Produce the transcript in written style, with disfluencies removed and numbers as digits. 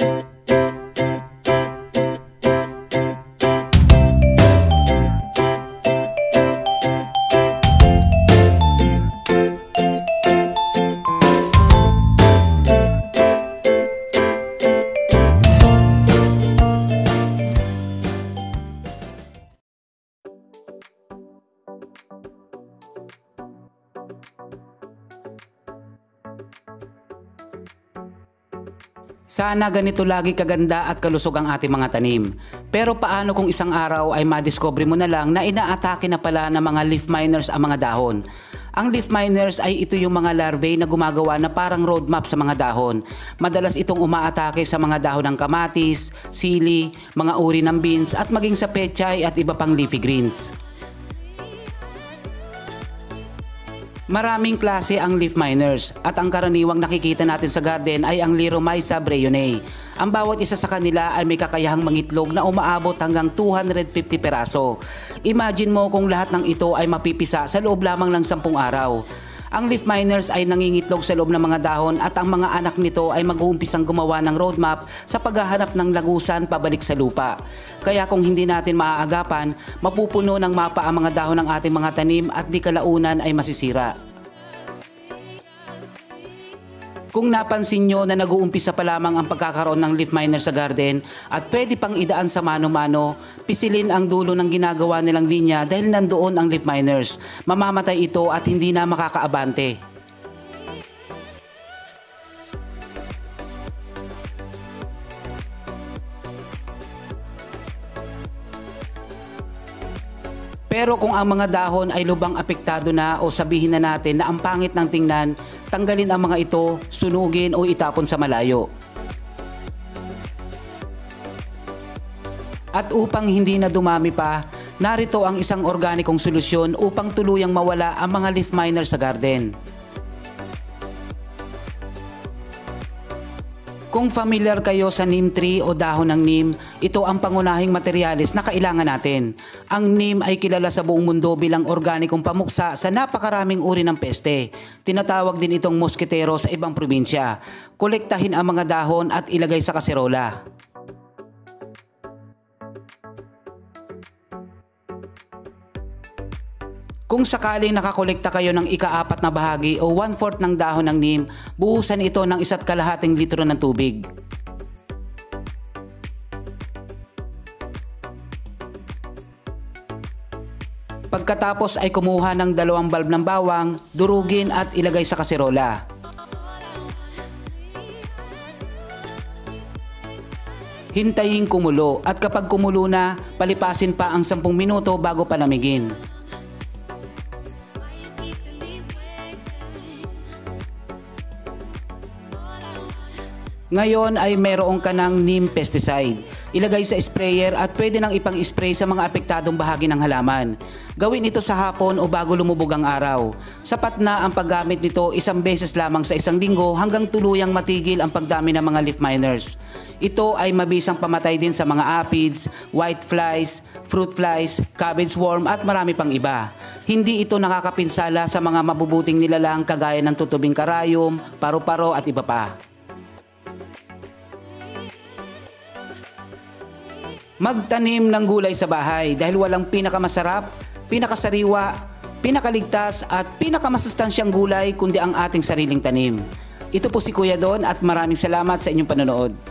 Sana ganito lagi kaganda at kalusog ang ating mga tanim. Pero paano kung isang araw ay madiscover mo na lang na inaatake na pala ng mga leaf miners ang mga dahon? Ang leaf miners ay ito yung mga larvae na gumagawa na parang roadmap sa mga dahon. Madalas itong umaatake sa mga dahon ng kamatis, sili, mga uri ng beans at maging sa pechay at iba pang leafy greens. Maraming klase ang leaf miners at ang karaniwang nakikita natin sa garden ay ang Liromyza bryonae. Ang bawat isa sa kanila ay may kakayahang mangitlog na umaabot hanggang 250 peraso. Imagine mo kung lahat ng ito ay mapipisa sa loob lamang ng 10 araw. Ang leaf miners ay nangingitlog sa loob ng mga dahon at ang mga anak nito ay mag-uumpisang gumawa ng roadmap sa paghahanap ng lagusan pabalik sa lupa. Kaya kung hindi natin maaagapan, mapupuno ng mapa ang mga dahon ng ating mga tanim at di kalaunan ay masisira. Kung napansin nyo na nag-uumpisa pa lamang ang pagkakaroon ng leaf miner sa garden at pwede pang idaan sa mano-mano, pisilin ang dulo ng ginagawa nilang linya dahil nandoon ang leaf miners. Mamamatay ito at hindi na makakaabante. Pero kung ang mga dahon ay lubang apektado na o sabihin na natin na ang pangit ng tingnan, tanggalin ang mga ito, sunugin o itapon sa malayo. At upang hindi na dumami pa, narito ang isang organikong solusyon upang tuluyang mawala ang mga leaf miner sa garden. Kung familiar kayo sa neem tree o dahon ng neem, ito ang pangunahing materyales na kailangan natin. Ang neem ay kilala sa buong mundo bilang organikong pamuksa sa napakaraming uri ng peste. Tinatawag din itong moskitero sa ibang probinsya. Kolektahin ang mga dahon at ilagay sa kaserola. Kung sakaling nakakolekta kayo ng ika-4 na bahagi o 1/4 ng dahon ng neem, buhusan ito ng 1.5 litro ng tubig. Pagkatapos ay kumuha ng 2 bulb ng bawang, durugin at ilagay sa kaserola. Hintayin kumulo at kapag kumulo na, palipasin pa ang 10 minuto bago palamigin. Ngayon ay mayroon ka ng neem pesticide. Ilagay sa sprayer at pwede nang ipang-spray sa mga apektadong bahagi ng halaman. Gawin ito sa hapon o bago lumubog ang araw. Sapat na ang paggamit nito 1 beses lamang sa 1 linggo hanggang tuluyang matigil ang pagdami ng mga leaf miners. Ito ay mabisang pamatay din sa mga aphids, white flies, fruit flies, cabbage worm at marami pang iba. Hindi ito nakakapinsala sa mga mabubuting nilalang kagaya ng tutubing karayom, paru-paro at iba pa. Magtanim ng gulay sa bahay dahil walang pinakamasarap, pinakasariwa, pinakaligtas at pinakamasustansyang gulay kundi ang ating sariling tanim. Ito po si Kuya Don at maraming salamat sa inyong panonood.